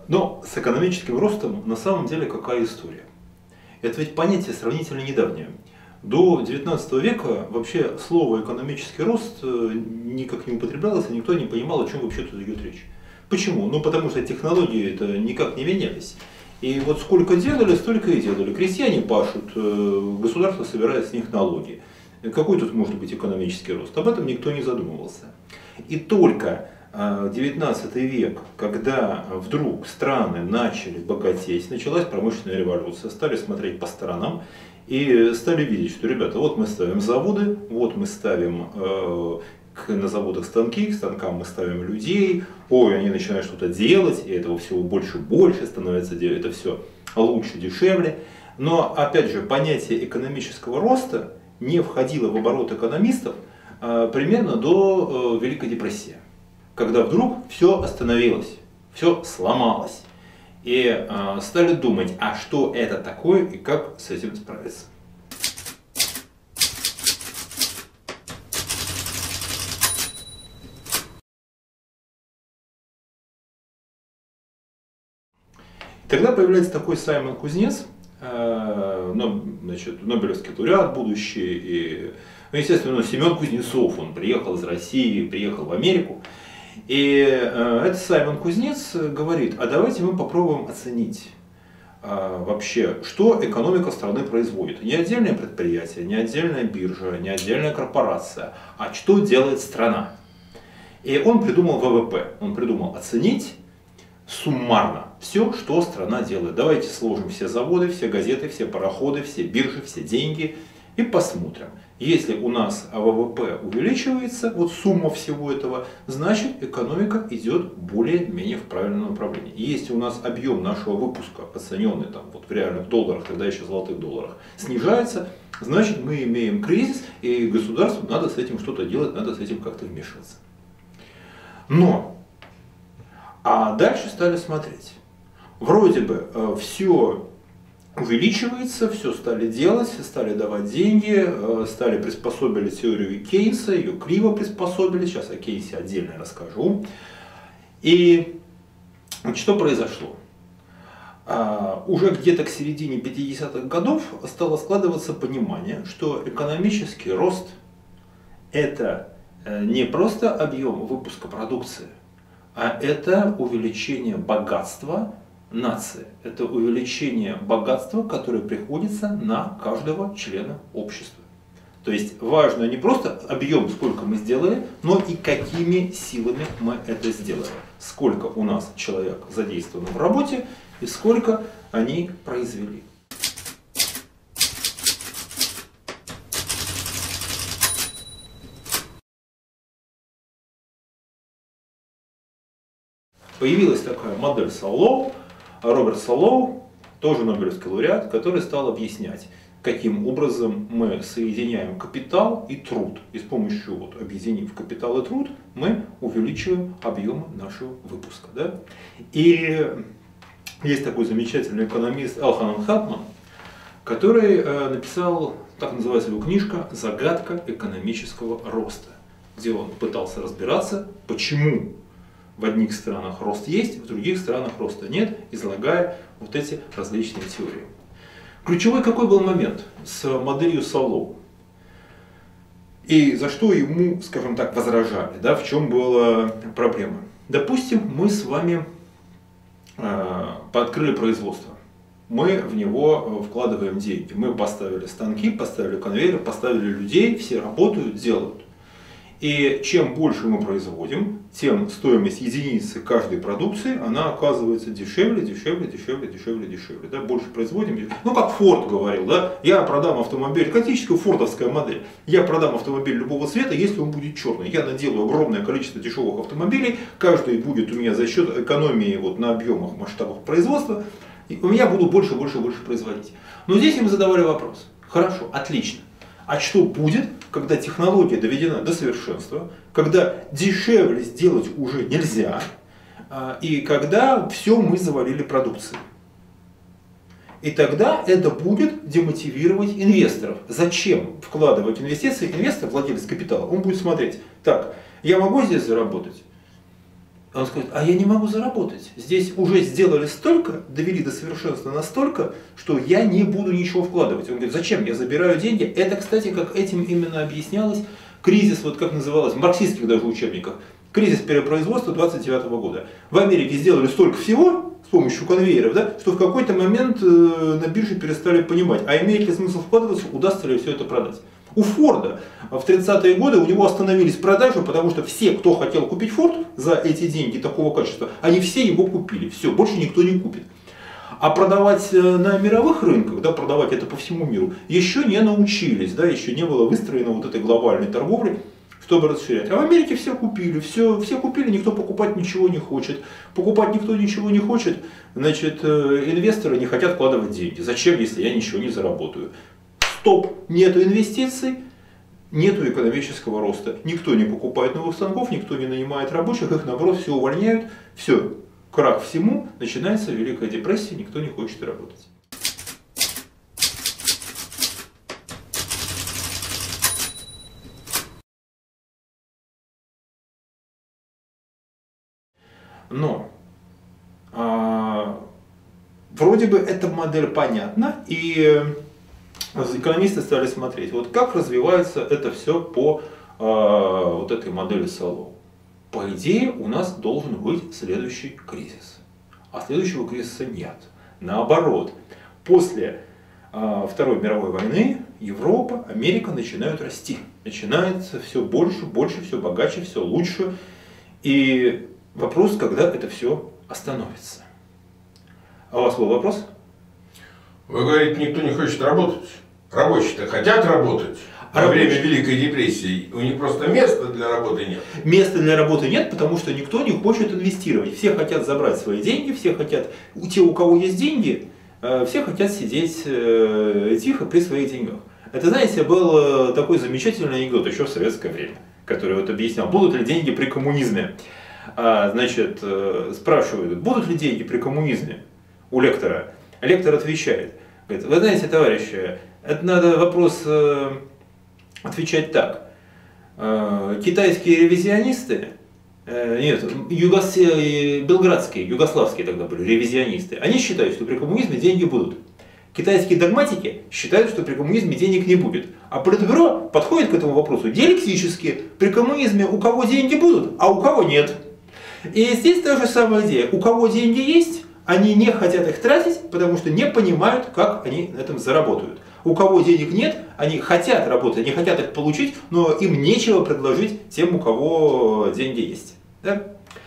Но с экономическим ростом на самом деле какая история? Это ведь понятие сравнительно недавнее. До 19 века вообще слово экономический рост никак не употреблялось, и никто не понимал, о чем вообще тут идет речь. Почему? Ну потому что технологии это никак не менялись. И вот сколько делали, столько и делали. Крестьяне пашут, государство собирает с них налоги. Какой тут может быть экономический рост? Об этом никто не задумывался. И только 19 век, когда вдруг страны начали богатеть, началась промышленная революция, стали смотреть по сторонам и стали видеть, что, ребята, вот мы ставим заводы, вот мы ставим на заводах станки, к станкам мы ставим людей, ой, они начинают что-то делать, и этого всего больше и больше становится, это все лучше, дешевле. Но, опять же, понятие экономического роста не входило в оборот экономистов примерно до Великой депрессии, когда вдруг все остановилось, все сломалось. И стали думать, а что это такое и как с этим справиться. Тогда появляется такой Саймон Кузнец, значит, Нобелевский лауреат будущий, и, естественно, Семен Кузнецов, он приехал из России, приехал в Америку. И этот Саймон Кузнец говорит, а давайте мы попробуем оценить вообще, что экономика страны производит. Не отдельное предприятие, не отдельная биржа, не отдельная корпорация, а что делает страна. И он придумал ВВП, он придумал оценить суммарно все, что страна делает. Давайте сложим все заводы, все газеты, все пароходы, все биржи, все деньги и посмотрим. Если у нас ВВП увеличивается, вот сумма всего этого, значит экономика идет более-менее в правильном направлении. И если у нас объем нашего выпуска, оцененный там, вот в реальных долларах, тогда еще золотых долларах, снижается, значит мы имеем кризис, и государству надо с этим что-то делать, надо с этим как-то вмешиваться. Но, а дальше стали смотреть. Вроде бы все увеличивается, все стали делать, стали давать деньги, стали приспособили теорию Кейнса, ее криво приспособили, сейчас о Кейнсе отдельно расскажу. И что произошло? Уже где-то к середине 50-х годов стало складываться понимание, что экономический рост – это не просто объем выпуска продукции, а это увеличение богатства нации. Это увеличение богатства, которое приходится на каждого члена общества. То есть важно не просто объем, сколько мы сделали, но и какими силами мы это сделали. Сколько у нас человек задействовано в работе и сколько они произвели. Появилась такая модель Солоу, Роберт Солоу, тоже Нобелевский лауреат, который стал объяснять, каким образом мы соединяем капитал и труд. И с помощью, вот, объединив капитал и труд, мы увеличиваем объем нашего выпуска. Да? И есть такой замечательный экономист Элханан Хапман, который написал, так называется его книжка «Загадка экономического роста», где он пытался разбираться, почему в одних странах рост есть, в других странах роста нет, излагая вот эти различные теории. Ключевой какой был момент с моделью Солоу? И за что ему, скажем так, возражали, да, в чем была проблема? Допустим, мы с вами открыли производство. Мы в него вкладываем деньги. Мы поставили станки, поставили конвейеры, поставили людей, все работают, делают. И чем больше мы производим, тем стоимость единицы каждой продукции, она оказывается дешевле, дешевле, дешевле, дешевле, дешевле. Да? Больше производим. Ну, как Форд говорил, да? Я продам автомобиль, классическая фордовская модель. Я продам автомобиль любого цвета, если он будет черный. Я наделаю огромное количество дешевых автомобилей, каждый будет у меня за счет экономии вот, на объемах, масштабах производства. И у меня буду больше, больше, больше производить. Но здесь им задавали вопрос. Хорошо, отлично. А что будет, когда технология доведена до совершенства, когда дешевле сделать уже нельзя, и когда все мы завалили продукцией? И тогда это будет демотивировать инвесторов. Зачем вкладывать инвестиции? Инвестор, владелец капитала, он будет смотреть, так, я могу здесь заработать А он скажет, а я не могу заработать. Здесь уже сделали столько, довели до совершенства настолько, что я не буду ничего вкладывать. Он говорит, зачем? Я забираю деньги. Это, кстати, как этим именно объяснялось кризис, вот как называлось, в марксистских даже учебниках, кризис перепроизводства 29 года. В Америке сделали столько всего с помощью конвейеров, да, что в какой-то момент на бирже перестали понимать, а имеет ли смысл вкладываться, удастся ли все это продать. У Форда в 30-е годы у него остановились продажи, потому что все, кто хотел купить Форд за эти деньги такого качества, они все его купили. Все, больше никто не купит. А продавать на мировых рынках, да, продавать это по всему миру, еще не научились, да, еще не было выстроено вот этой глобальной торговли, чтобы расширять. А в Америке все купили, все купили, никто покупать ничего не хочет. Покупать никто ничего не хочет, значит, инвесторы не хотят вкладывать деньги. Зачем, если я ничего не заработаю? Стоп, нету инвестиций, нету экономического роста. Никто не покупает новых станков, никто не нанимает рабочих, их наоборот все увольняют. Все, крах всему, начинается Великая депрессия, никто не хочет работать. Но вроде бы эта модель понятна, и экономисты стали смотреть, вот как развивается это все по вот этой модели Солоу. По идее, у нас должен быть следующий кризис. А следующего кризиса нет. Наоборот, после Второй мировой войны Европа, Америка начинают расти. Начинается все больше, больше, все богаче, все лучше. И вопрос, когда это все остановится. А у вас был вопрос? Вы говорите, никто не хочет работать. Рабочие-то хотят работать. Во время Великой депрессии у них просто места для работы нет. Места для работы нет, потому что никто не хочет инвестировать. Все хотят забрать свои деньги, все хотят, те, у кого есть деньги, все хотят сидеть тихо при своих деньгах. Это, знаете, был такой замечательный анекдот еще в советское время, который вот объяснял, будут ли деньги при коммунизме. Значит, спрашивают, будут ли деньги при коммунизме у лектора. Лектор отвечает, говорит, вы знаете, товарищи, это надо вопрос отвечать так. Китайские ревизионисты, нет, белградские, югославские тогда были ревизионисты, они считают, что при коммунизме деньги будут. Китайские догматики считают, что при коммунизме денег не будет. А Политбюро подходит к этому вопросу диалектически. При коммунизме у кого деньги будут, а у кого нет. И здесь та же самая идея. У кого деньги есть, они не хотят их тратить, потому что не понимают, как они на этом заработают. У кого денег нет, они хотят работать, они хотят их получить, но им нечего предложить тем, у кого деньги есть. Да?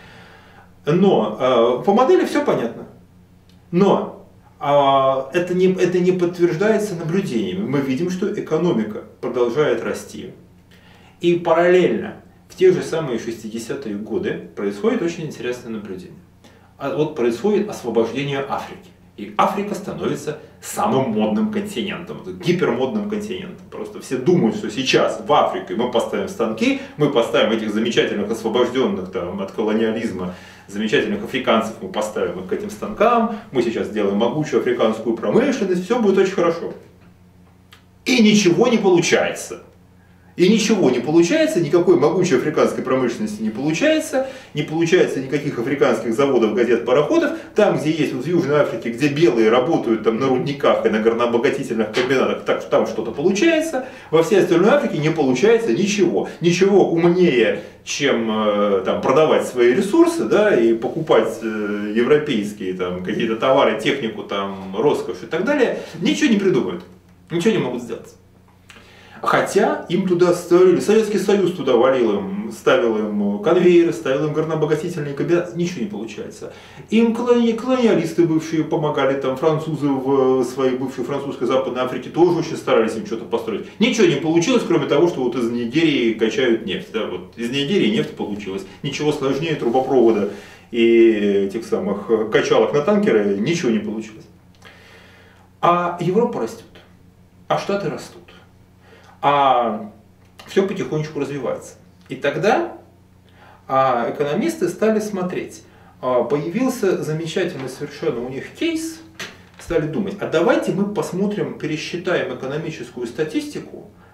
Но по модели все понятно. Но это не подтверждается наблюдениями. Мы видим, что экономика продолжает расти. И параллельно в те же самые 60-е годы происходит очень интересное наблюдение. Вот происходит освобождение Африки. И Африка становится самым модным континентом, гипермодным континентом. Просто все думают, что сейчас в Африке мы поставим станки, мы поставим этих замечательных освобожденных там, от колониализма, замечательных африканцев, мы поставим их к этим станкам, мы сейчас сделаем могучую африканскую промышленность, все будет очень хорошо. И ничего не получается. И ничего не получается, никакой могучей африканской промышленности не получается никаких африканских заводов, газет, пароходов. Там, где есть вот в Южной Африке, где белые работают там, на рудниках и на горнообогатительных комбинатах, так, там что-то получается. Во всей остальной Африке не получается ничего. Ничего умнее, чем там, продавать свои ресурсы, да, и покупать европейские там, какие-то товары, технику, там, роскошь и так далее, ничего не придумают. Ничего не могут сделать. Хотя им туда ставили, Советский Союз туда валил им, ставил им конвейеры, ставил им горнообогатительные кабинеты, ничего не получается. Им колониалисты бывшие помогали, там французы в своей бывшей французской Западной Африке тоже очень старались им что-то построить. Ничего не получилось, кроме того, что вот из Нигерии качают нефть. Да, вот из Нигерии нефть получилась. Ничего сложнее трубопровода и этих самых качалок на танкеры ничего не получилось. А Европа растет, а Штаты растут. А все потихонечку развивается. И тогда экономисты стали смотреть. Появился замечательный совершенно у них кейс, стали думать, а давайте мы посмотрим, пересчитаем экономическую статистику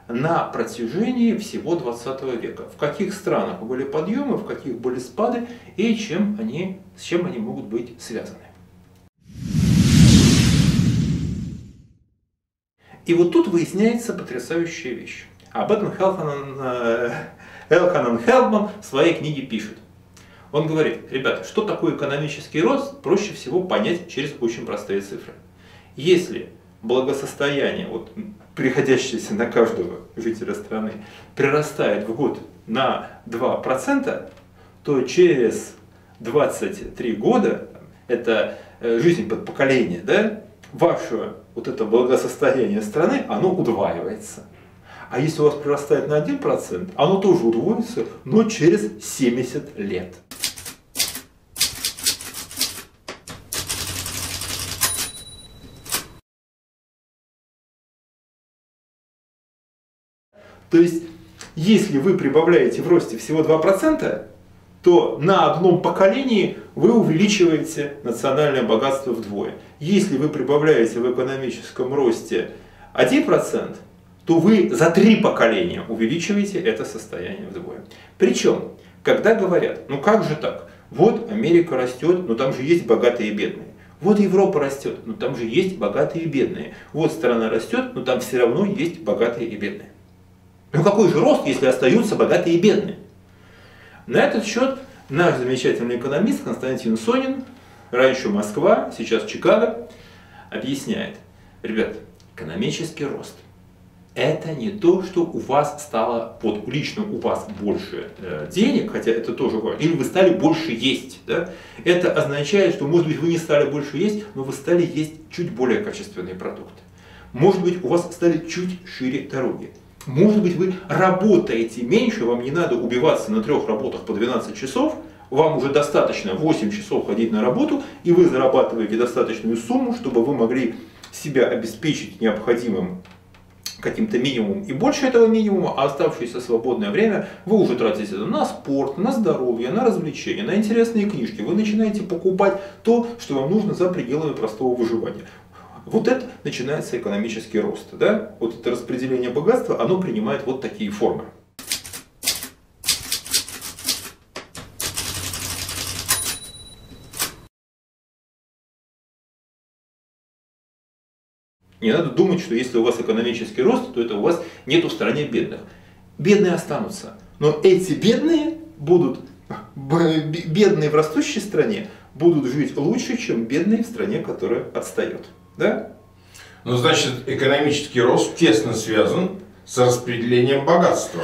на протяжении всего 20 века. В каких странах были подъемы, в каких были спады и с чем они могут быть связаны. И вот тут выясняется потрясающая вещь. Об этом Элханан Хелдман в своей книге пишет. Он говорит: ребята, что такое экономический рост, проще всего понять через очень простые цифры. Если благосостояние, вот, приходящееся на каждого жителя страны, прирастает в год на 2%, то через 23 года, это жизнь под поколение, да, ваше вот это благосостояние страны, оно удваивается. А если у вас прирастает на 1%, оно тоже удвоится, но через 70 лет. То есть, если вы прибавляете в росте всего 2%, то на одном поколении вы увеличиваете национальное богатство вдвое. Если вы прибавляете в экономическом росте 1%, то вы за 3 поколения увеличиваете это состояние вдвое. Причем, когда говорят, ну как же так, вот Америка растет, но там же есть богатые и бедные. Вот Европа растет, но там же есть богатые и бедные. Вот страна растет, но там все равно есть богатые и бедные. Ну какой же рост, если остаются богатые и бедные? На этот счет наш замечательный экономист Константин Сонин, раньше Москва, сейчас Чикаго, объясняет: ребят, экономический рост — это не то, что у вас стало, вот лично у вас больше денег, хотя это тоже важно, или вы стали больше есть. Да? Это означает, что, может быть, вы не стали больше есть, но вы стали есть чуть более качественные продукты. Может быть, у вас стали чуть шире дороги. Может быть, вы работаете меньше, вам не надо убиваться на 3 работах по 12 часов, вам уже достаточно 8 часов ходить на работу, и вы зарабатываете достаточную сумму, чтобы вы могли себя обеспечить необходимым каким-то минимумом и больше этого минимума, а оставшееся свободное время вы уже тратите на спорт, на здоровье, на развлечения, на интересные книжки. Вы начинаете покупать то, что вам нужно за пределами простого выживания. Вот это начинается экономический рост. Да? Вот это распределение богатства, оно принимает вот такие формы. Не надо думать, что если у вас экономический рост, то это у вас нет в стране бедных. Бедные останутся. Но эти бедные бедные в растущей стране будут жить лучше, чем бедные в стране, которая отстает. Да? Ну, значит, экономический рост тесно связан с распределением богатства.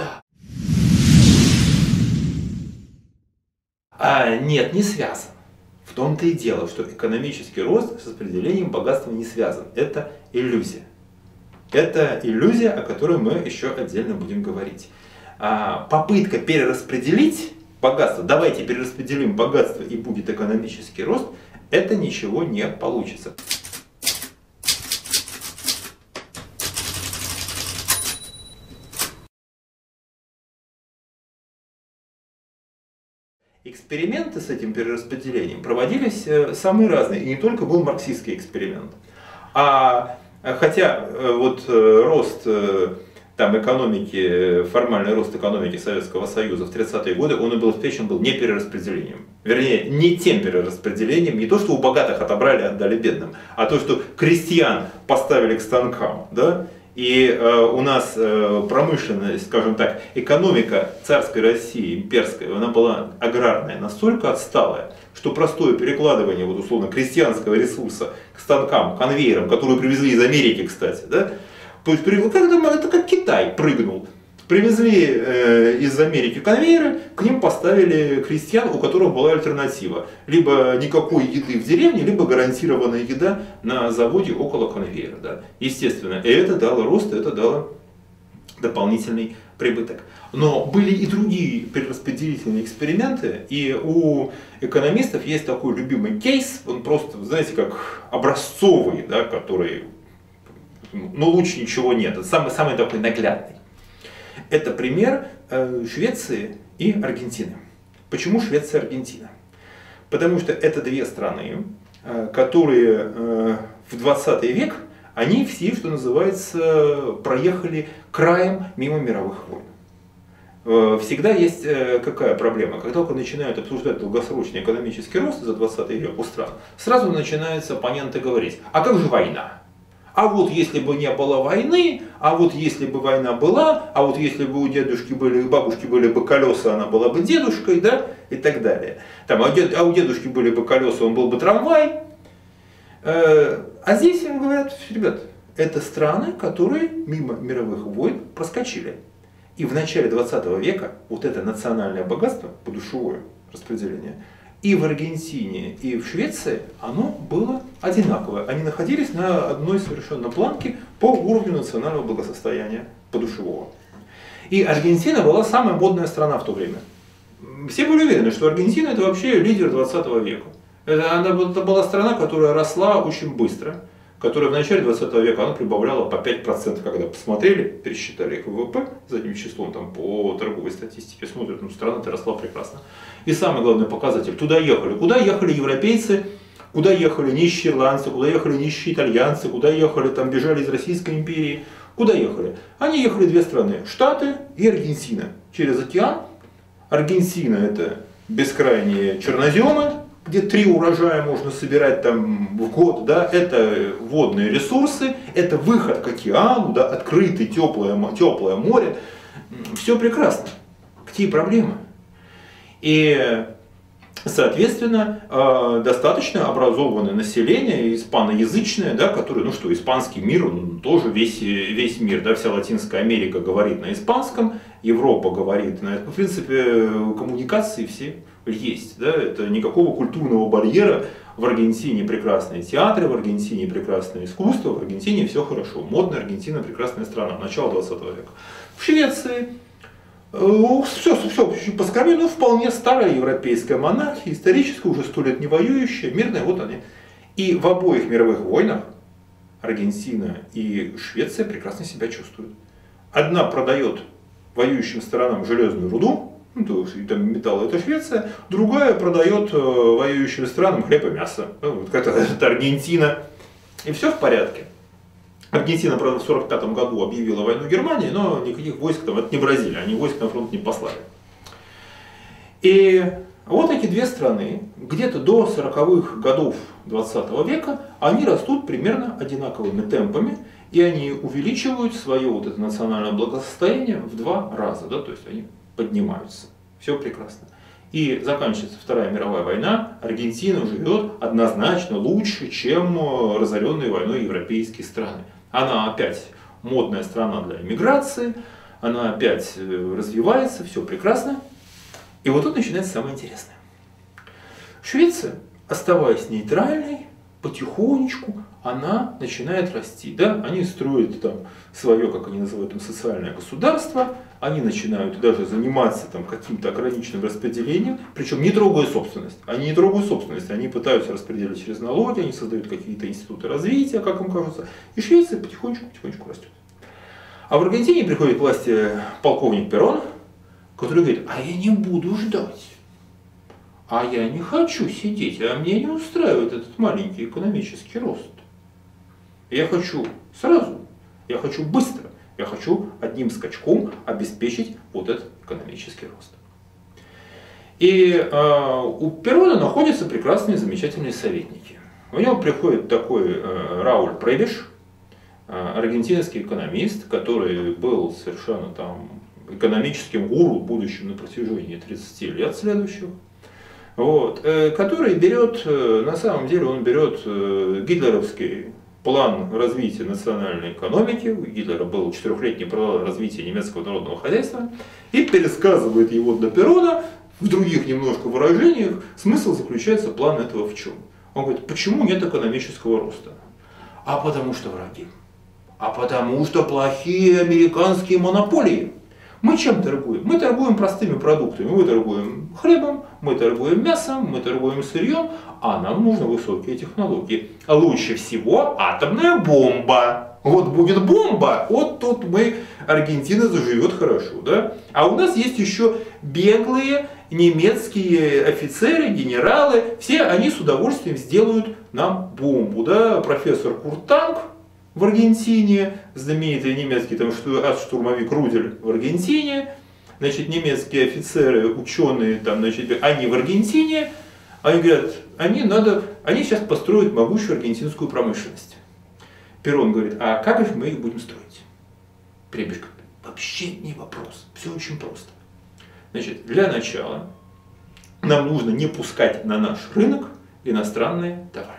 Нет, не связан. В том-то и дело, что экономический рост с распределением богатства не связан. Это иллюзия. Это иллюзия, о которой мы еще отдельно будем говорить. Попытка перераспределить богатство, давайте перераспределим богатство и будет экономический рост, это ничего не получится. Эксперименты с этим перераспределением проводились самые разные, и не только был марксистский эксперимент. Хотя вот рост экономики, формальный рост экономики Советского Союза в 30-е годы, он и был обеспечен не перераспределением. Вернее, не тем перераспределением, не то, что у богатых отобрали и отдали бедным, а то, что крестьян поставили к станкам. Да? И у нас промышленность, скажем так, экономика царской России, имперская, она была аграрная, настолько отсталая, что простое перекладывание, вот условно, крестьянского ресурса к станкам, конвейерам, которые привезли из Америки, кстати, да? То есть это как Китай прыгнул. Привезли из Америки конвейеры, к ним поставили крестьян, у которых была альтернатива. Либо никакой еды в деревне, либо гарантированная еда на заводе около конвейера. Да. Естественно, и это дало рост, это дало дополнительный прибыток. Но были и другие перераспределительные эксперименты, и у экономистов есть такой любимый кейс, он просто, знаете, как образцовый, да, который, лучше ничего нет, это самый такой наглядный. Это пример Швеции и Аргентины. Почему Швеция и Аргентина? Потому что это две страны, которые в 20 век они все, что называется, проехали краем мимо мировых войн. Всегда есть какая проблема? Как только начинают обсуждать долгосрочный экономический рост за 20 век у стран, сразу начинаются оппоненты говорить, а как же война? А вот если бы не было войны, а вот если бы война была, а вот если бы у дедушки были, у бабушки были бы колеса, она была бы дедушкой, да, и так далее. Там, а у дедушки были бы колеса, он был бы трамвай. А здесь им говорят, ребят, это страны, которые мимо мировых войн проскочили. И в начале 20 века вот это национальное богатство, подушевое распределение, и в Аргентине, и в Швеции оно было одинаковое. Они находились на одной совершенно планке по уровню национального благосостояния подушевого. И Аргентина была самая модная страна в то время. Все были уверены, что Аргентина это вообще лидер 20 века. Это была страна, которая росла очень быстро, которая в начале 20 века она прибавляла по 5%, когда посмотрели, пересчитали их ВВП задним числом там, по торговой статистике, смотрят, ну страна-то росла прекрасно. И самый главный показатель, туда ехали. Куда ехали европейцы, куда ехали нищие ирландцы, куда ехали нищие итальянцы, куда ехали, там бежали из Российской империи. Куда ехали? Они ехали две страны, Штаты и Аргентина. Через океан. Аргентина это бескрайние черноземы, где 3 урожая можно собирать там в год, да, это водные ресурсы, это выход к океану, да, открытый, теплое море. Все прекрасно. Какие проблемы? И, соответственно, достаточно образованное население, испаноязычное, да, которое, ну что, испанский мир, он тоже весь мир, да, вся Латинская Америка говорит на испанском, Европа говорит на, в принципе, коммуникации все есть, да, это никакого культурного барьера. В Аргентине прекрасные театры, в Аргентине прекрасное искусство, в Аргентине все хорошо. Модная Аргентина прекрасная страна, начало 20 века. В Швеции все поскорее, но вполне старая европейская монархия, историческая, уже 100 лет не воюющая, мирная, вот они. И в обоих мировых войнах Аргентина и Швеция прекрасно себя чувствуют. Одна продает воюющим сторонам железную руду, ну, то есть там металл это Швеция, другая продает воюющим странам хлеб и мясо. Ну, вот это Аргентина. И все в порядке. Аргентина, правда, в 1945 году объявила войну Германии, но никаких войск там, это не Бразилия, они войск на фронт не послали. И вот эти две страны, где-то до 40-х годов 20 века, они растут примерно одинаковыми темпами, и они увеличивают свое вот это национальное благосостояние в 2 раза, да, то есть они поднимаются. Все прекрасно. И заканчивается Вторая мировая война, Аргентина живет однозначно лучше, чем разоренные войной европейские страны. Она опять модная страна для иммиграции, она опять развивается, все прекрасно. И вот тут начинается самое интересное. Швеция, оставаясь нейтральной, потихонечку она начинает расти. Да? Они строят там свое, как они называют, там, социальное государство, они начинают даже заниматься там, каким-то ограниченным распределением, причем не трогая собственность. Они не трогают собственность, они пытаются распределять через налоги, они создают какие-то институты развития, как им кажется, и Швеция потихонечку растет. А в Аргентине приходит к власти полковник Перрон, который говорит, а я не буду ждать. А я не хочу сидеть, а мне не устраивает этот маленький экономический рост. Я хочу сразу, я хочу быстро, я хочу одним скачком обеспечить вот этот экономический рост. И у Перрона находятся прекрасные, замечательные советники. У него приходит такой Рауль Пребиш, аргентинский экономист, который был совершенно там экономическим гуру в будущем на протяжении 30 лет следующих. Вот, который берет, на самом деле он берет гитлеровский план развития национальной экономики, у Гитлера был 4-летний план развития немецкого народного хозяйства, и пересказывает его для Перрона в других немножко выражениях. Смысл заключается план этого в чем? Он говорит, почему нет экономического роста? А потому что враги. А потому что плохие американские монополии. Мы чем торгуем? Мы торгуем простыми продуктами. Мы торгуем хлебом, мы торгуем мясом, мы торгуем сырьем, а нам нужны высокие технологии. А лучше всего атомная бомба. Вот будет бомба, вот тут Аргентина заживет хорошо. Да? А у нас есть еще беглые немецкие офицеры, генералы. Все они с удовольствием сделают нам бомбу. Да? Профессор Куртанг, в Аргентине, знаменитый немецкий там штурмовик Рудель в Аргентине, значит, немецкие офицеры, ученые, там, значит, они в Аргентине, они говорят, они сейчас построят могучую аргентинскую промышленность. Перрон говорит, а как же мы их будем строить? Пребиш говорит, вообще не вопрос, все очень просто. Значит, для начала нам нужно не пускать на наш рынок иностранные товары.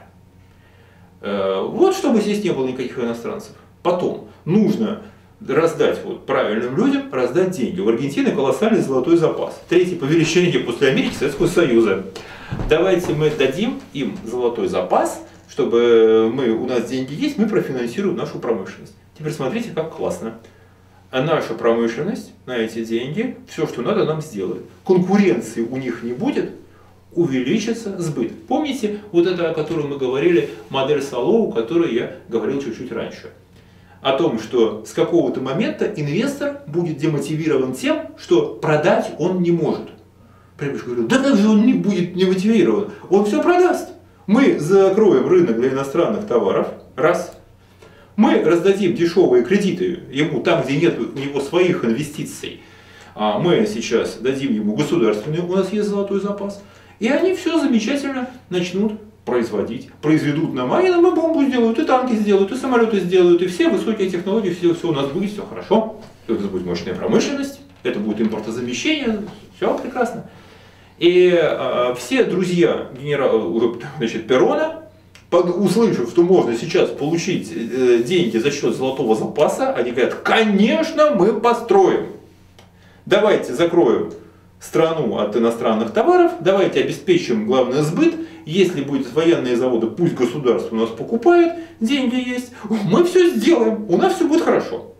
Вот чтобы здесь не было никаких иностранцев. Потом нужно раздать правильным людям, раздать деньги. У Аргентины колоссальный золотой запас. Третий по величине после Америки Советского Союза. Давайте мы дадим им золотой запас, чтобы у нас деньги есть, мы профинансируем нашу промышленность. Теперь смотрите, как классно. А наша промышленность на эти деньги, все, что надо, нам сделает. Конкуренции у них не будет, увеличится сбыт. Помните вот это, о котором мы говорили, модель Солоу, о которой я говорил чуть-чуть раньше? О том, что с какого-то момента инвестор будет демотивирован тем, что продать он не может. Пребиш говорил, да как же он не будет демотивирован? Он все продаст. Мы закроем рынок для иностранных товаров, раз. Мы раздадим дешевые кредиты ему там, где нет у него своих инвестиций. А мы сейчас дадим ему государственный, у нас есть золотой запас. И они все замечательно начнут производить. Произведут нам, и нам и бомбу сделают, и танки сделают, и самолеты сделают, и все высокие технологии, все у нас будет, все хорошо. Это будет мощная промышленность, это будет импортозамещение, все прекрасно. И все друзья Перрона, услышав, что можно сейчас получить деньги за счет золотого запаса, они говорят, конечно, мы построим. Давайте закроем страну от иностранных товаров, давайте обеспечим главный сбыт. Если будут военные заводы, пусть государство у нас покупает, деньги есть, мы все сделаем, у нас все будет хорошо.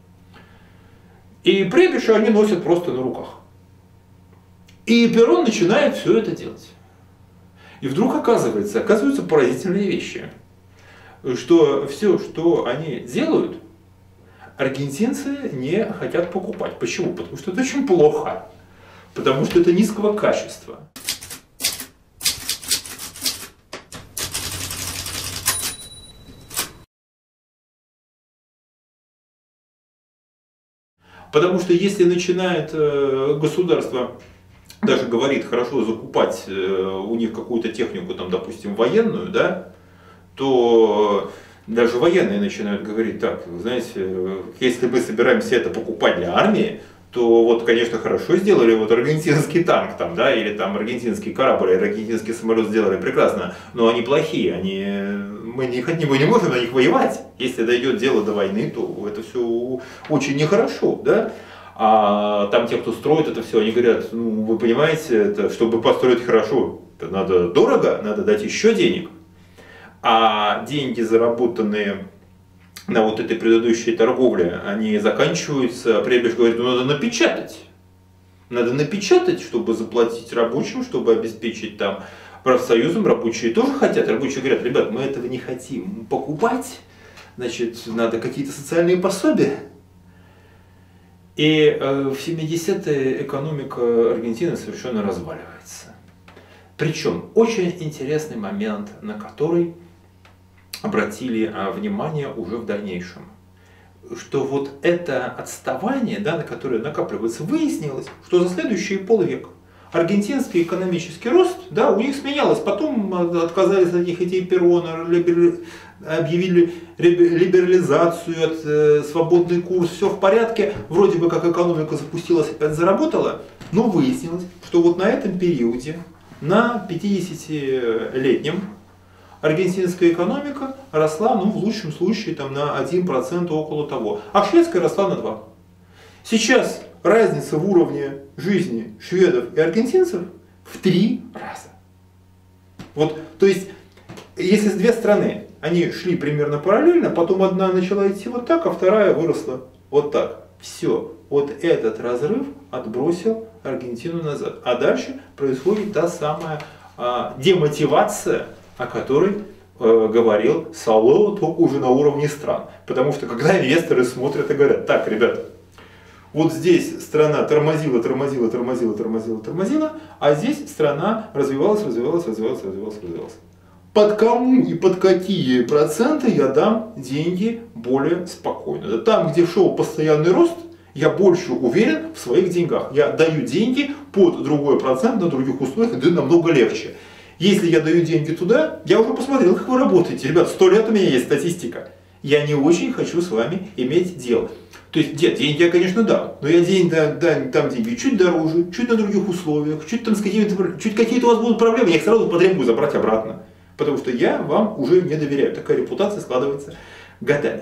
И Пребиша они носят просто на руках. И Перрон начинает все это делать. И вдруг оказываются поразительные вещи, что все, что они делают, аргентинцы не хотят покупать. Почему? Потому что это очень плохо. Потому что это низкого качества. Потому что если начинает государство, даже говорит, хорошо закупать у них какую-то технику, там, допустим, военную, да, то даже военные начинают говорить, так, знаете, если мы собираемся это покупать для армии, то вот, конечно, хорошо сделали аргентинский танк, там, да, или там аргентинский корабль, или аргентинский самолет сделали прекрасно, но они плохие, мы не можем на них воевать. Если дойдет дело до войны, то это все очень нехорошо, да. А там те, кто строит это все, они говорят, ну вы понимаете, это, чтобы построить хорошо, это надо дорого, надо дать еще денег. А деньги, заработанные на этой предыдущей торговле, они заканчиваются, Пребиш говорит, ну надо напечатать. Надо напечатать, чтобы заплатить рабочим, чтобы обеспечить там профсоюзам. Рабочие тоже хотят, рабочие говорят, ребят, мы этого не хотим покупать, значит, надо какие-то социальные пособия. И в 70-е экономика Аргентины совершенно разваливается. Причем очень интересный момент, на который обратили внимание уже в дальнейшем. Что вот это отставание, да, на которое накапливается, выяснилось, что за следующие полвека аргентинский экономический рост, да, у них сменялось. Потом отказались от этих идей Перрона, объявили либерализацию, свободный курс, все в порядке. Вроде бы как экономика запустилась, опять заработала. Но выяснилось, что вот на этом периоде, на 50-летнем, аргентинская экономика росла, ну, в лучшем случае, там, на 1% около того. А шведская росла на 2%. Сейчас разница в уровне жизни шведов и аргентинцев в 3 раза. Вот, то есть, если с две страны, они шли примерно параллельно, потом одна начала идти вот так, а вторая выросла вот так. Все, вот этот разрыв отбросил Аргентину назад. А дальше происходит та самая демотивация, о которой говорил Солоу, только уже на уровне стран. Потому что когда инвесторы смотрят и говорят, так, ребята, вот здесь страна тормозила, а здесь страна развивалась. под кому и под какие проценты я дам деньги более спокойно. Там, где шел постоянный рост, я больше уверен в своих деньгах. Я даю деньги под другой процент, на других условиях, и даю намного легче. Если я даю деньги туда, я уже посмотрел, как вы работаете. Ребят, 100 лет у меня есть статистика. Я не очень хочу с вами иметь дело. То есть, нет, деньги я, конечно, дам, но я там деньги чуть дороже, чуть на других условиях, чуть какие-то у вас будут проблемы, я их сразу потребую забрать обратно. Потому что я вам уже не доверяю. Такая репутация складывается годами.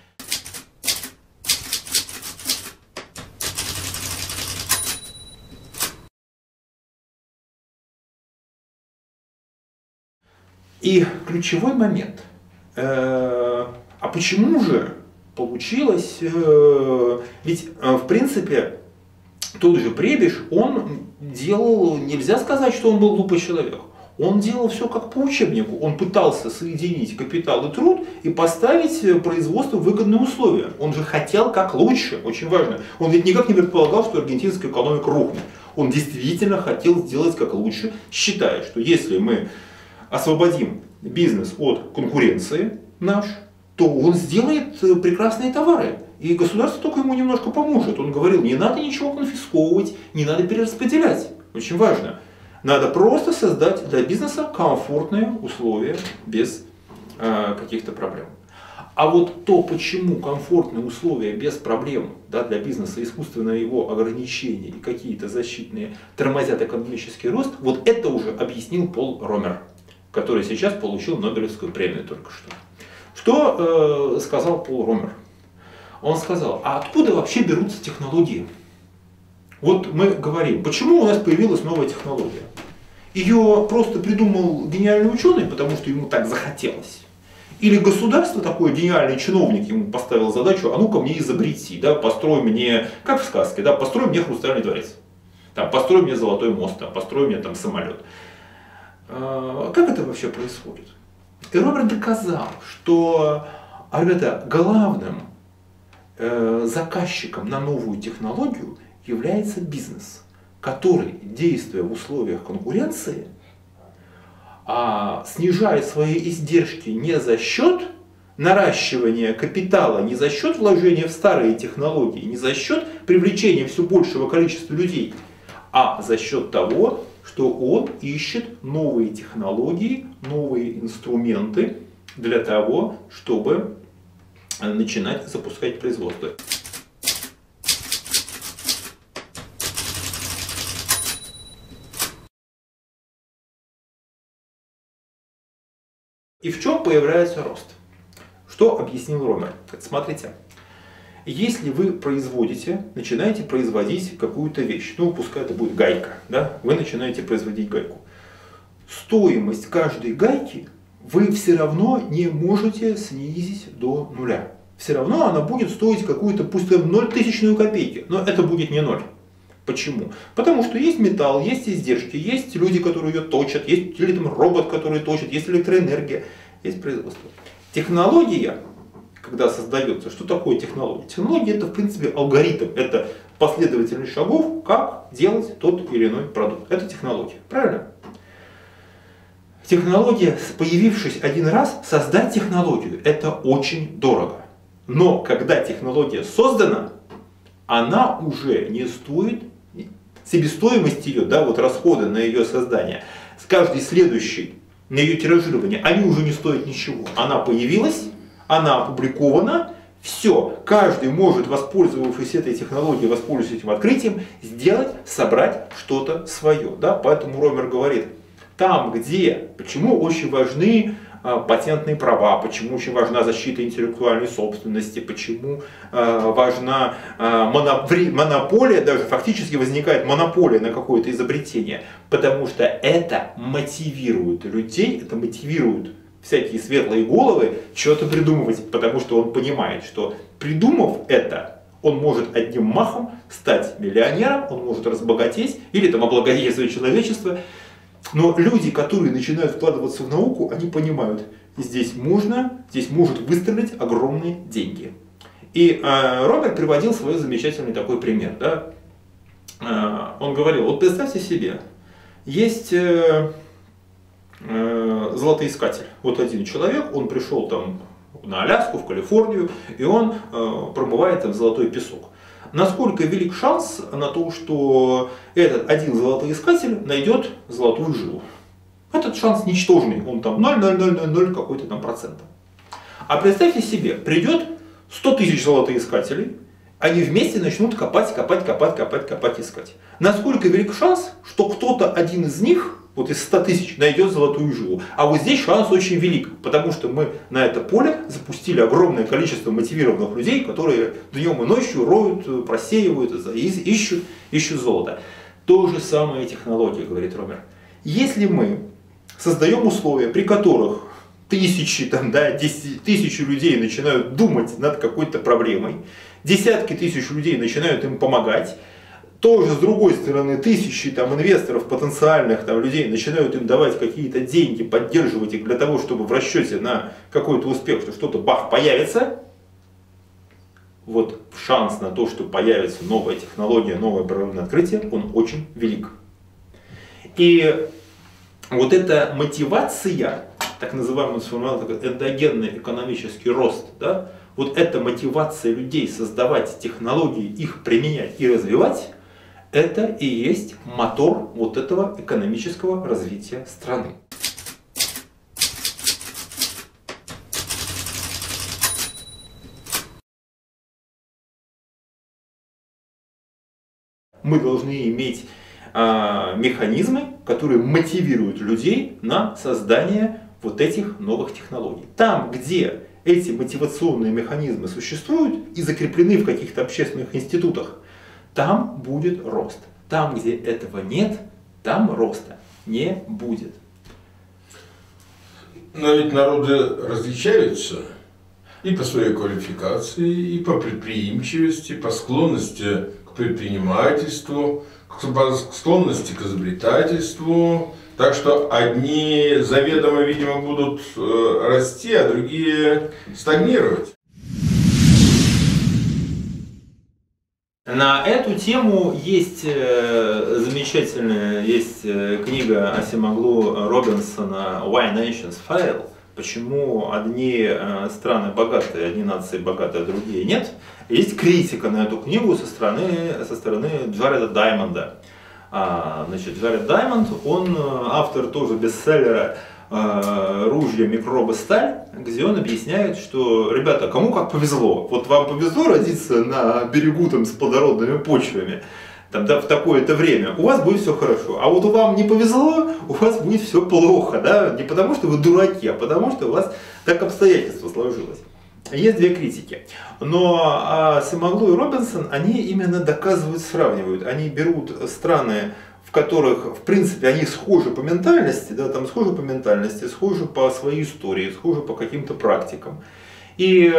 И ключевой момент. А почему же получилось? Ведь, в принципе, тот же Пребиш, он делал, нельзя сказать, что он был глупый человек. Он делал все как по учебнику. Он пытался соединить капитал и труд и поставить производство в выгодные условия. Он же хотел как лучше, очень важно. Он ведь никак не предполагал, что аргентинская экономика рухнет. Он действительно хотел сделать как лучше, считая, что если мы освободим бизнес от конкуренции наш, то он сделает прекрасные товары. И государство только ему немножко поможет. Он говорил, не надо ничего конфисковывать, не надо перераспределять. Очень важно. Надо просто создать для бизнеса комфортные условия без каких-то проблем. А вот то, почему комфортные условия без проблем, да, для бизнеса, искусственное его ограничение и какие-то защитные тормозят экономический рост, вот это уже объяснил Пол Ромер, который сейчас получил Нобелевскую премию только что. Что сказал Пол Ромер? Он сказал, а откуда вообще берутся технологии? Вот мы говорим, почему у нас появилась новая технология? Ее просто придумал гениальный ученый, потому что ему так захотелось. Или государство, такой гениальный чиновник, ему поставил задачу, а ну-ка мне изобрети, да, построй мне, как в сказке, да, построй мне хрустальный дворец, там, построй мне золотой мост, там, построй мне там самолет. Как это вообще происходит? И Роберт доказал, что, ребята, главным заказчиком на новую технологию является бизнес, который, действуя в условиях конкуренции, снижая свои издержки не за счет наращивания капитала, не за счет вложения в старые технологии, не за счет привлечения все большего количества людей, а за счет того, что он ищет новые технологии, новые инструменты для того, чтобы начинать запускать производство. И в чем появляется рост? Что объяснил Ромер? Смотрите, если вы производите, начинаете производить какую-то вещь, ну пускай это будет гайка, да? Вы начинаете производить гайку. Стоимость каждой гайки вы все равно не можете снизить до нуля. Все равно она будет стоить какую-то, пусть 0,00 копейки, но это будет не ноль. Почему? Потому что есть металл, есть издержки, есть люди, которые ее точат, есть или там робот, который точит, есть электроэнергия, есть производство. Технология, когда создается, что такое технология? Технология это в принципе алгоритм, это последовательность шагов, как делать тот или иной продукт. Это технология, правильно? Технология, появившись один раз, создать технологию это очень дорого. Но когда технология создана, она уже не стоит, себестоимость ее, да, вот расходы на ее создание, с каждой следующей, на ее тиражирование, они уже не стоят ничего. Она появилась, она опубликована, все, каждый может, воспользовавшись этой технологией, воспользоваться этим открытием, сделать, собрать что-то свое. Да? Поэтому Ромер говорит, там, где, почему очень важны патентные права, почему очень важна защита интеллектуальной собственности, почему важна монополия, даже фактически возникает монополия на какое-то изобретение, потому что это мотивирует людей, это мотивирует всякие светлые головы что-то придумывать, потому что он понимает, что придумав это, он может одним махом стать миллионером, он может разбогатеть или там облагодетельствовать свое человечество. Но люди, которые начинают вкладываться в науку, они понимают, здесь может выстрелить огромные деньги. И Роберт приводил свой замечательный такой пример. Да? Он говорил, вот представьте себе, есть золотоискатель. Вот один человек, он пришел там на Аляску, в Калифорнию, и он промывает там золотой песок. Насколько велик шанс на то, что этот один золотоискатель найдет золотую жилу? Этот шанс ничтожный, он там 0,0000 какой-то там процентов. А представьте себе, придет 100 тысяч золотоискателей, они вместе начнут копать, искать. Насколько велик шанс, что кто-то один из них, вот из 100 тысяч, найдет золотую жилу. А вот здесь шанс очень велик, потому что мы на это поле запустили огромное количество мотивированных людей, которые днем и ночью роют, просеивают, ищут золото. То же самое технология, говорит Ромер. Если мы создаем условия, при которых тысячи, тысячи людей начинают думать над какой-то проблемой, десятки тысяч людей начинают им помогать, тоже с другой стороны тысячи инвесторов, потенциальных людей начинают им давать какие-то деньги, поддерживать их для того, чтобы в расчете на какой-то успех, что что-то бах появится, вот шанс на то, что появится новая технология, новое прорывное открытие, он очень велик. И вот эта мотивация, так называемый эндогенный экономический рост, да, вот эта мотивация людей создавать технологии, их применять и развивать, это и есть мотор вот этого экономического развития страны. Мы должны иметь механизмы, которые мотивируют людей на создание вот этих новых технологий. Там, где эти мотивационные механизмы существуют и закреплены в каких-то общественных институтах, там будет рост. Там, где этого нет, там роста не будет. Но ведь народы различаются и по своей квалификации, и по предприимчивости, по склонности к предпринимательству, к склонности к изобретательству. Так что одни заведомо, видимо, будут расти, а другие стагнировать. На эту тему есть замечательная книга Асимаглу Робинсона «Why Nations Fail». Почему одни страны богатые, одни нации богатые, а другие нет. Есть критика на эту книгу со стороны Джареда Даймонда. Джаред Даймонд, он автор тоже бестселлера «Ружья, микробы, сталь», где он объясняет, что, ребята, кому как повезло. Вот вам повезло родиться на берегу с плодородными почвами в такое-то время, у вас будет все хорошо. А вот вам не повезло, у вас будет все плохо. Да? Не потому, что вы дураки, а потому, что у вас так обстоятельства сложилось. Есть две критики. Но Асимаглу и Робинсон, они именно доказывают, сравнивают. Они берут страны, в которых, в принципе, они схожи по ментальности, схожи по своей истории, схожи по каким-то практикам. И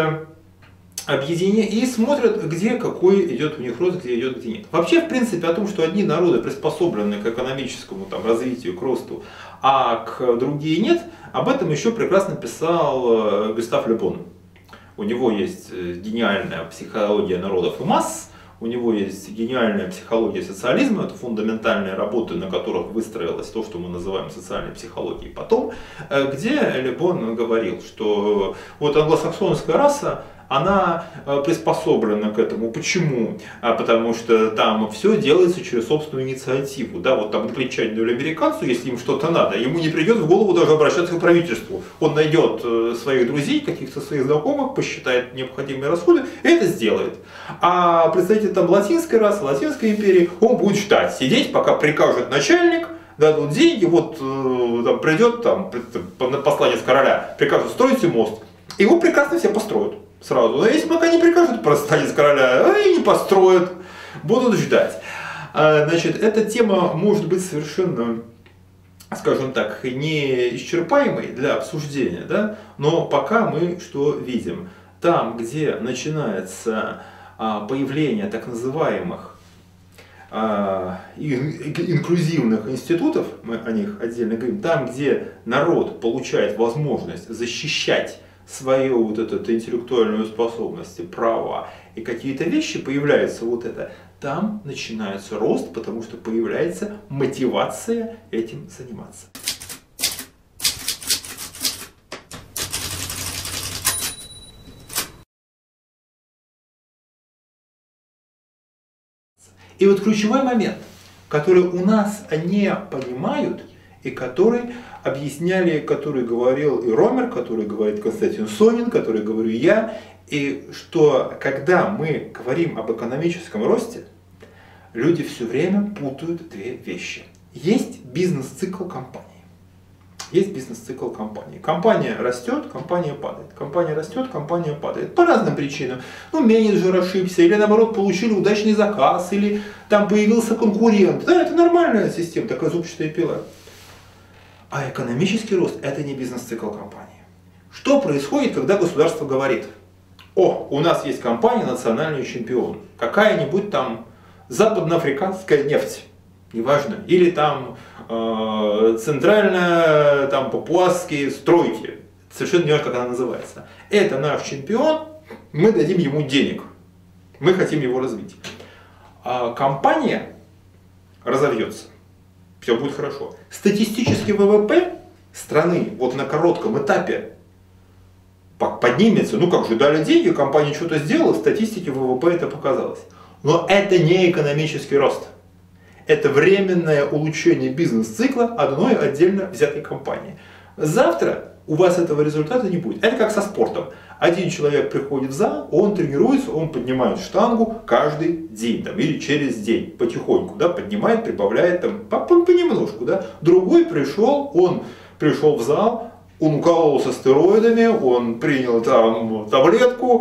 смотрят, где какой идет у них рост, где идет, где нет. Вообще, в принципе, о том, что одни народы приспособлены к экономическому развитию, к росту, а к другие нет, об этом еще прекрасно писал Гюстав Ле Бон. У него есть гениальная психология народов и масс, у него есть гениальная психология социализма, это фундаментальные работы, на которых выстроилось то, что мы называем социальной психологией потом, где Ле Бон говорил, что вот англосаксонская раса, она приспособлена к этому. Почему? Потому что там все делается через собственную инициативу. Да, вот там англичанину или американцу, если им что-то надо, ему не придет в голову даже обращаться к правительству. Он найдет своих друзей, каких-то своих знакомых, посчитает необходимые расходы и это сделает. А представитель латинской расы, Латинской империи, он будет ждать, сидеть, пока прикажет начальник, дадут деньги, вот придет посланец короля, прикажет строить мост, его прекрасно все построят. Сразу. Но если пока не прикажут посланец короля, и не построят, будут ждать. Эта тема может быть совершенно, скажем так, не исчерпаемой для обсуждения, да? Но пока мы что видим? Там, где начинается появление так называемых инклюзивных институтов, мы о них отдельно говорим, там, где народ получает возможность защищать свою интеллектуальную способность, права и какие-то вещи, появляется там начинается рост, потому что появляется мотивация этим заниматься. И вот ключевой момент, который у нас не понимают, и который объясняли, который говорил и Ромер, который говорит Константин Сонин, который говорю я, и что когда мы говорим об экономическом росте, люди все время путают две вещи. Есть бизнес-цикл компании. Есть бизнес-цикл компании. Компания растет, компания падает. Компания растет, компания падает. По разным причинам. Ну, менеджер ошибся, или наоборот получили удачный заказ, или там появился конкурент. Да, это нормальная система, такая зубчатая пила. А экономический рост – это не бизнес-цикл компании. Что происходит, когда государство говорит: о, у нас есть компания «Национальный чемпион», какая-нибудь там западноафриканская нефть, неважно, или там центрально там папуасские стройки, совершенно не важно, как она называется. Это наш чемпион, мы дадим ему денег, мы хотим его развить. А компания разовьется, все будет хорошо. Статистический ВВП страны вот на коротком этапе поднимется, ну как же, дали деньги, компания что-то сделала, в статистике ВВП это показалось. Но это не экономический рост. Это временное улучшение бизнес-цикла одной отдельно взятой компании. Завтра у вас этого результата не будет. Это как со спортом. Один человек приходит в зал, он тренируется, он поднимает штангу каждый день там, или через день потихоньку, да, поднимает, прибавляет там, понемножку. Да. Другой пришел, он пришел в зал, он укололся стероидами, он принял там таблетку,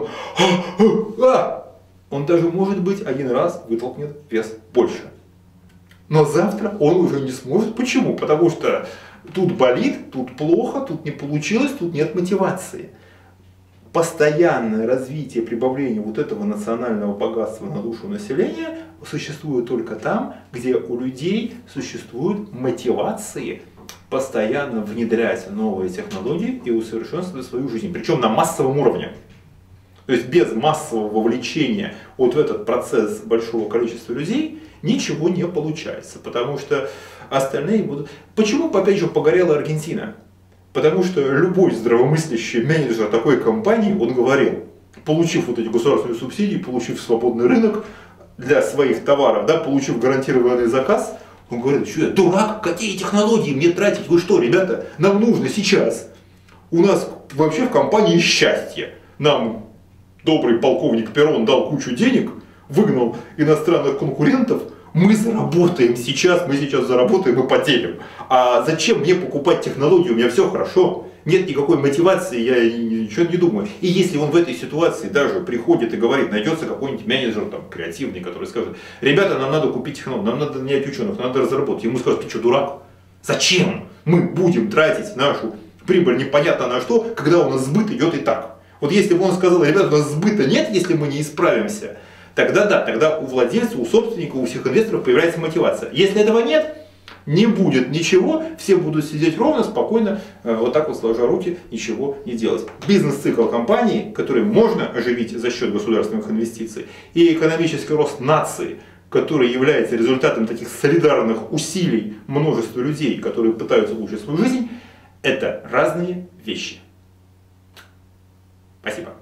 он даже, может быть, один раз вытолкнет вес больше. Но завтра он уже не сможет. Почему? Потому что тут болит, тут плохо, тут не получилось, тут нет мотивации. Постоянное развитие, прибавление вот этого национального богатства на душу населения существует только там, где у людей существуют мотивации постоянно внедрять новые технологии и усовершенствовать свою жизнь. Причем на массовом уровне. То есть без массового вовлечения вот в этот процесс большого количества людей ничего не получается. Потому что остальные будут... Почему, опять же, погорела Аргентина? Потому что любой здравомыслящий менеджер такой компании, он говорил, получив вот эти государственные субсидии, получив свободный рынок для своих товаров, да, получив гарантированный заказ, он говорит: что я дурак, какие технологии мне тратить? Вы что, ребята, нам нужно сейчас. У нас вообще в компании счастье. Нам добрый полковник Перрон дал кучу денег, выгнал иностранных конкурентов, мы заработаем сейчас, мы сейчас заработаем и поделим. А зачем мне покупать технологии, у меня все хорошо, нет никакой мотивации, я ничего не думаю. И если он в этой ситуации даже приходит и говорит, найдется какой-нибудь менеджер там, креативный, который скажет: ребята, нам надо купить технологии, нам надо нанять ученых, надо разработать. Ему скажут: ты что, дурак? Зачем мы будем тратить нашу прибыль непонятно на что, когда у нас сбыт идет и так? Вот если бы он сказал: ребята, у нас сбыта нет, если мы не исправимся, тогда да, тогда у владельца, у собственника, у всех инвесторов появляется мотивация. Если этого нет, не будет ничего, все будут сидеть ровно, спокойно, вот так вот сложа руки, ничего не делать. Бизнес-цикл компании, который можно оживить за счет государственных инвестиций, и экономический рост нации, который является результатом таких солидарных усилий множества людей, которые пытаются улучшить свою жизнь, это разные вещи. Спасибо.